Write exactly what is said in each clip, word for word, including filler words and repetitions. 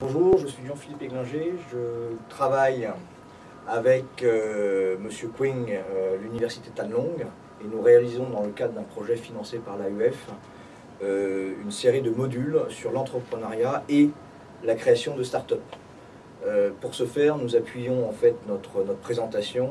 Bonjour, je suis Jean-Philippe Églinger, je travaille avec euh, M. Quing, euh, l'université Tan Long, et nous réalisons dans le cadre d'un projet financé par l'A U F euh, une série de modules sur l'entrepreneuriat et la création de start-up. Euh, pour ce faire, nous appuyons en fait notre, notre présentation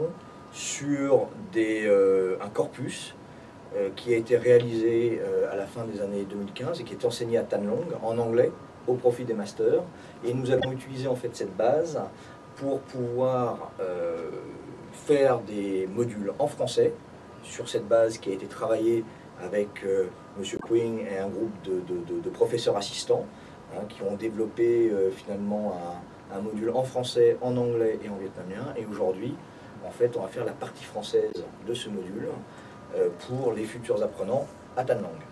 sur des, euh, un corpus euh, qui a été réalisé euh, à la fin des années deux mille quinze et qui est enseigné à Tan Long en anglais au profit des masters. Et nous avons utilisé en fait cette base pour pouvoir euh, faire des modules en français sur cette base qui a été travaillée avec euh, M. Quing et un groupe de, de, de, de professeurs assistants hein, qui ont développé euh, finalement un, un module en français, en anglais et en vietnamien. Et aujourd'hui, en fait, on va faire la partie française de ce module euh, pour les futurs apprenants à Tan Long.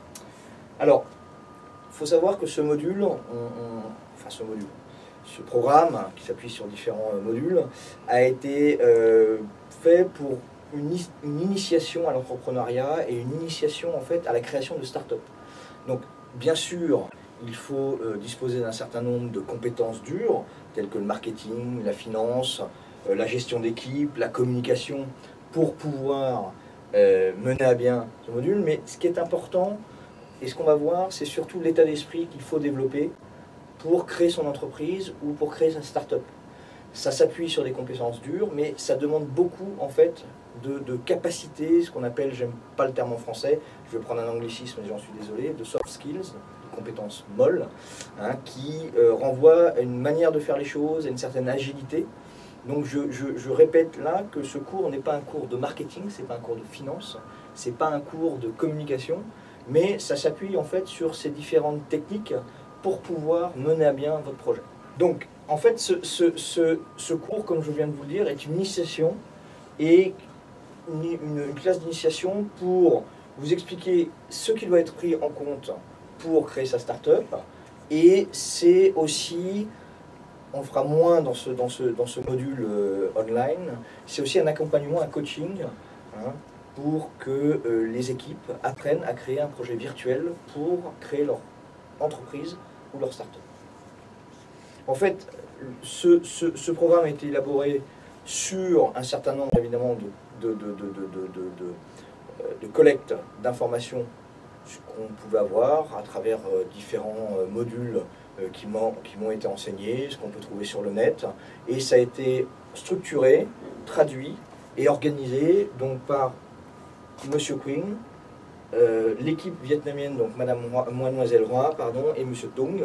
Alors, il faut savoir que ce module, on, on, enfin ce module, ce programme qui s'appuie sur différents modules, a été euh, fait pour une, une initiation à l'entrepreneuriat et une initiation en fait à la création de start-up. Donc, bien sûr, il faut euh, disposer d'un certain nombre de compétences dures, telles que le marketing, la finance, euh, la gestion d'équipe, la communication, pour pouvoir euh, mener à bien ce module. Mais ce qui est important, et ce qu'on va voir, c'est surtout l'état d'esprit qu'il faut développer pour créer son entreprise ou pour créer sa start-up. Ça s'appuie sur des compétences dures, mais ça demande beaucoup en fait de, de capacité, ce qu'on appelle, j'aime pas le terme en français, je vais prendre un anglicisme et j'en suis désolé, de soft skills, de compétences molles, hein, qui euh, renvoient à une manière de faire les choses, à une certaine agilité. Donc je, je, je répète là que ce cours n'est pas un cours de marketing, c'est pas un cours de finance, c'est pas un cours de communication, mais ça s'appuie en fait sur ces différentes techniques pour pouvoir mener à bien votre projet. Donc, en fait, ce, ce, ce, ce cours, comme je viens de vous le dire, est une initiation et une, une, une classe d'initiation pour vous expliquer ce qui doit être pris en compte pour créer sa start-up. Et c'est aussi, on fera moins dans ce, dans ce, dans ce module euh, online, c'est aussi un accompagnement, un coaching, hein, pour que euh, les équipes apprennent à créer un projet virtuel pour créer leur entreprise ou leur start-up. En fait, ce, ce, ce programme a été élaboré sur un certain nombre évidemment de, de, de, de, de, de, de, de collectes d'informations qu'on pouvait avoir à travers différents modules qui m'ont été enseignés, ce qu'on peut trouver sur le net, et ça a été structuré, traduit et organisé donc par M. Quing, euh, l'équipe vietnamienne, donc Madame Mademoiselle Roy, pardon, et M. Tung,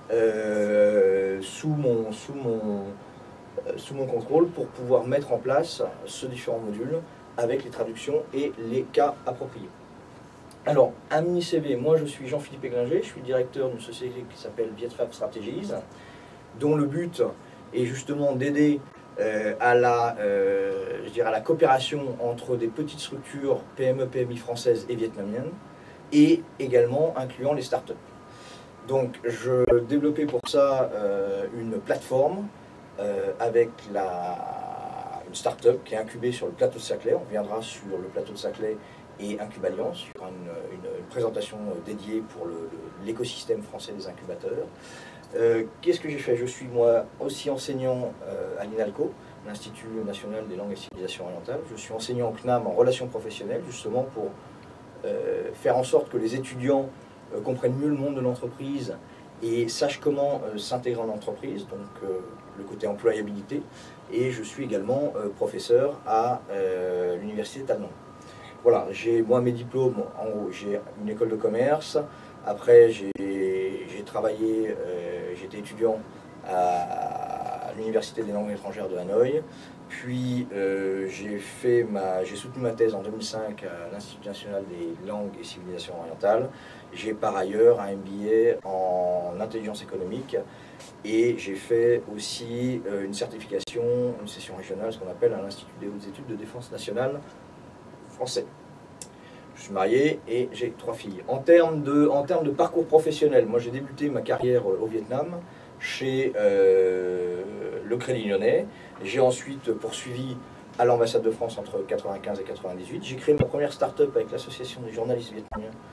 euh, sous, mon, sous, mon, euh, sous mon contrôle pour pouvoir mettre en place ce différents modules avec les traductions et les cas appropriés. Alors, un mini C V, moi je suis Jean-Philippe Églinger, je suis directeur d'une société qui s'appelle Vietfab Strategies, dont le but est justement d'aider Euh, à, la, euh, je dirais à la coopération entre des petites structures P M E P M I françaises et vietnamiennes, et également incluant les startups. Donc je développais pour ça euh, une plateforme euh, avec la, une startup qui est incubée sur le plateau de Saclay. On viendra sur le plateau de Saclay et Incub'Alliance, il y aura une, une, une présentation dédiée pour l'écosystème français des incubateurs. Euh, Qu'est-ce que j'ai fait? Je suis moi aussi enseignant euh, à l'INALCO, l'Institut National des Langues et Civilisations Orientales. Je suis enseignant au C N A M en relations professionnelles, justement pour euh, faire en sorte que les étudiants euh, comprennent mieux le monde de l'entreprise et sachent comment euh, s'intégrer en entreprise, donc euh, le côté employabilité. Et je suis également euh, professeur à euh, l'Université Tan Long. Voilà, j'ai moi mes diplômes, en gros, j'ai une école de commerce, après j'ai travaillé, euh, j'étais étudiant à, à l'Université des langues étrangères de Hanoï, puis euh, j'ai fait ma, j'ai soutenu ma thèse en deux mille cinq à l'Institut national des langues et civilisations orientales. J'ai par ailleurs un M B A en intelligence économique et j'ai fait aussi euh, une certification, une session régionale, ce qu'on appelle à l'Institut des hautes études de défense nationale français. Je suis marié et j'ai trois filles. En termes de, en termes de parcours professionnel, moi j'ai débuté ma carrière au Vietnam chez euh, le Crédit Lyonnais. J'ai ensuite poursuivi à l'ambassade de France entre quatre-vingt-quinze et quatre-vingt-dix-huit. J'ai créé ma première start-up avec l'association des journalistes vietnamiens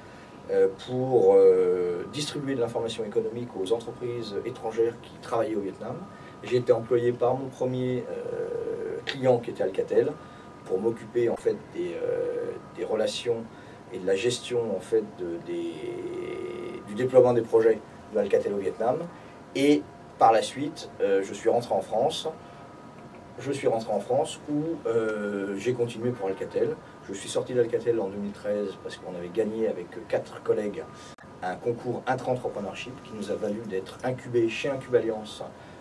euh, pour euh, distribuer de l'information économique aux entreprises étrangères qui travaillaient au Vietnam. J'ai été employé par mon premier euh, client qui était Alcatel pour m'occuper en fait des, euh, des relations et de la gestion en fait de, des, du déploiement des projets de Alcatel au Vietnam. Et par la suite, euh, je suis rentré en France. Je suis rentré en France où euh, j'ai continué pour Alcatel. Je suis sorti d'Alcatel en deux mille treize parce qu'on avait gagné avec quatre collègues un concours intra-entrepreneurship qui nous a valu d'être incubé chez Incub'Alliance,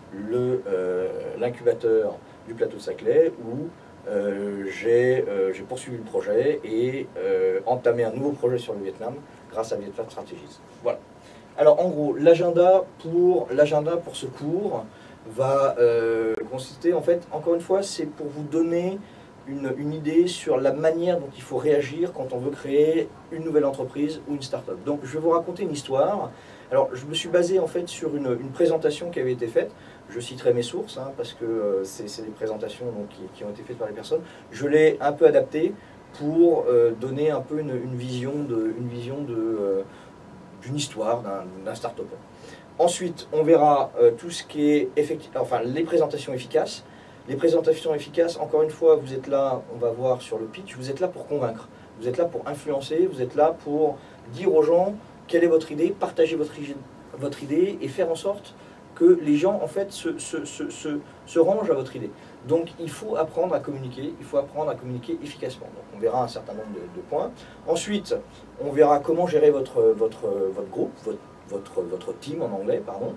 l'incubateur euh, du plateau de Saclay, où euh, j'ai euh, poursuivi le projet et euh, entamé un nouveau projet sur le Vietnam grâce à Vietnam Strategies. Voilà. Alors en gros, l'agenda pour, l'agenda pour ce cours va euh, consister, en fait, encore une fois, c'est pour vous donner une, une idée sur la manière dont il faut réagir quand on veut créer une nouvelle entreprise ou une start-up. Donc je vais vous raconter une histoire. Alors je me suis basé en fait sur une, une présentation qui avait été faite. Je citerai mes sources, hein, parce que euh, c'est des présentations donc, qui, qui ont été faites par les personnes. Je l'ai un peu adaptée pour euh, donner un peu une, une vision de, une vision de, euh, d'une histoire d'un start-up. Ensuite, on verra euh, tout ce qui est effectif, enfin les présentations efficaces. Les présentations efficaces, encore une fois, vous êtes là, on va voir sur le pitch, vous êtes là pour convaincre, vous êtes là pour influencer, vous êtes là pour dire aux gens quelle est votre idée, partager votre, votre idée et faire en sorte que les gens en fait se, se, se, se, se rangent à votre idée. Donc il faut apprendre à communiquer, il faut apprendre à communiquer efficacement. Donc on verra un certain nombre de, de points. Ensuite, on verra comment gérer votre, votre, votre groupe, votre, votre, votre team en anglais, pardon.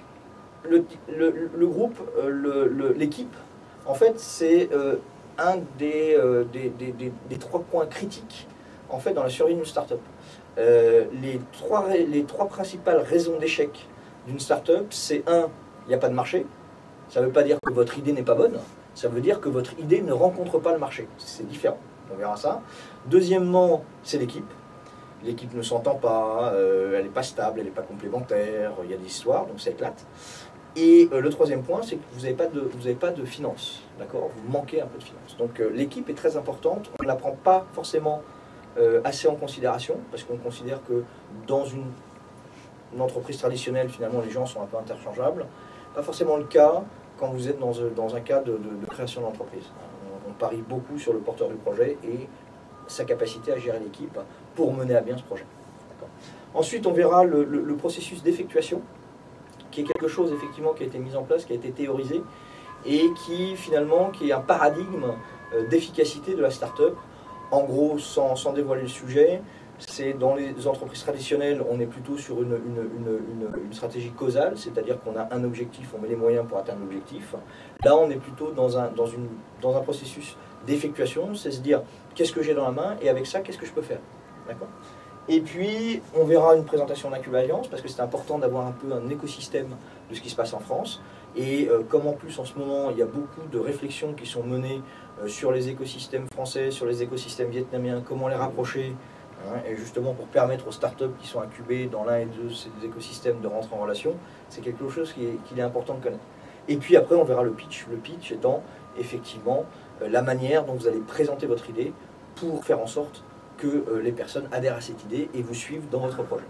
Le, le, le groupe, l'équipe, en fait, c'est euh, un des, euh, des, des, des, des trois points critiques en fait, dans la survie d'une start-up. Euh, les, trois, les trois principales raisons d'échec d'une start-up, c'est un, il n'y a pas de marché. Ça ne veut pas dire que votre idée n'est pas bonne, ça veut dire que votre idée ne rencontre pas le marché. C'est différent, on verra ça. Deuxièmement, c'est l'équipe. L'équipe ne s'entend pas, euh, elle n'est pas stable, elle n'est pas complémentaire, il y a des histoires, donc ça éclate. Et euh, le troisième point, c'est que vous n'avez pas de, vous n'avez pas de finances, d'accord? Vous manquez un peu de finances. Donc euh, l'équipe est très importante, on ne la prend pas forcément euh, assez en considération, parce qu'on considère que dans une, une entreprise traditionnelle, finalement, les gens sont un peu interchangeables. Pas forcément le cas quand vous êtes dans, dans un cas de, de, de création d'entreprise. On, on parie beaucoup sur le porteur du projet et sa capacité à gérer l'équipe pour mener à bien ce projet. Ensuite, on verra le, le, le processus d'effectuation, qui est quelque chose effectivement qui a été mis en place, qui a été théorisé, et qui finalement qui est un paradigme d'efficacité de la start-up. En gros, sans, sans dévoiler le sujet, c'est dans les entreprises traditionnelles, on est plutôt sur une, une, une, une, une stratégie causale, c'est-à-dire qu'on a un objectif, on met les moyens pour atteindre l'objectif. Là, on est plutôt dans un, dans une, dans un processus d'effectuation, c'est se dire qu'est-ce que j'ai dans la main et avec ça, qu'est-ce que je peux faire. D'accord ? Et puis, on verra une présentation d'Incub'Alliance, parce que c'est important d'avoir un peu un écosystème de ce qui se passe en France. Et euh, comme en plus, en ce moment, il y a beaucoup de réflexions qui sont menées euh, sur les écosystèmes français, sur les écosystèmes vietnamiens, comment les rapprocher, hein, et justement pour permettre aux startups qui sont incubées dans l'un et deux ces écosystèmes de rentrer en relation, c'est quelque chose qu'il est, qu'il est important de connaître. Et puis après, on verra le pitch. Le pitch étant effectivement euh, la manière dont vous allez présenter votre idée pour faire en sorte que euh, les personnes adhèrent à cette idée et vous suivent dans votre projet.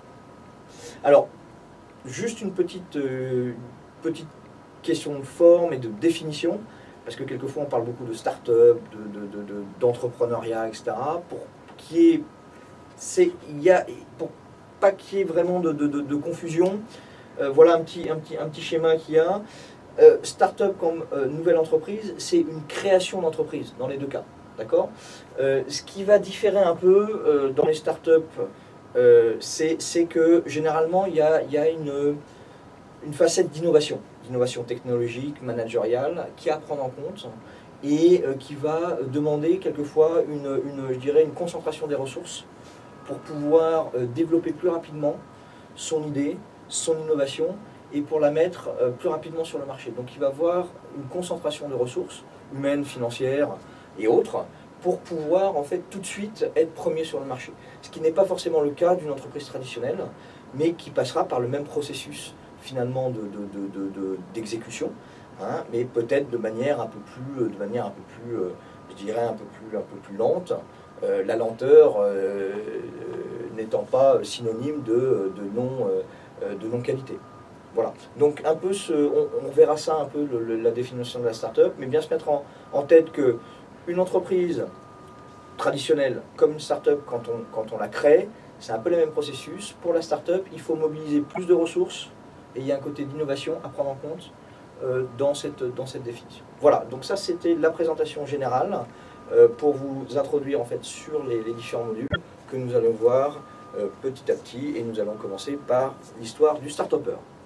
Alors, juste une petite, euh, petite question de forme et de définition, parce que quelquefois on parle beaucoup de start-up, d'entrepreneuriat, de, de, de, et cetera. Pour qu'il y ait, c'est, il y a, pour pas qu'il y ait vraiment de, de, de, de confusion, euh, voilà un petit, un, petit, un petit schéma qu'il y a. Euh, start-up comme euh, nouvelle entreprise, c'est une création d'entreprise dans les deux cas. D'accord ? euh, Ce qui va différer un peu euh, dans les startups, euh, c'est que généralement il y a, y a une, une facette d'innovation, d'innovation technologique, managériale, qui est à prendre en compte et euh, qui va demander quelquefois une, une, je dirais, une concentration des ressources pour pouvoir euh, développer plus rapidement son idée, son innovation et pour la mettre euh, plus rapidement sur le marché. Donc il va y avoir une concentration de ressources humaines, financières, et autres, pour pouvoir en fait tout de suite être premier sur le marché. Ce qui n'est pas forcément le cas d'une entreprise traditionnelle, mais qui passera par le même processus finalement d'exécution, de, de, de, hein, mais peut-être de manière un peu plus, de manière un peu plus, euh, je dirais un peu plus, un peu plus lente. Euh, la lenteur euh, n'étant pas synonyme de, de non-qualité. Voilà. Donc un peu ce, on, on verra ça un peu le, le, la définition de la start-up, mais bien se mettre en, en tête qu'une entreprise traditionnelle comme une start-up, quand on, quand on la crée, c'est un peu le même processus. Pour la start-up, il faut mobiliser plus de ressources et il y a un côté d'innovation à prendre en compte euh, dans, cette, dans cette définition. Voilà, donc ça c'était la présentation générale euh, pour vous introduire en fait sur les, les différents modules que nous allons voir euh, petit à petit, et nous allons commencer par l'histoire du start-upper.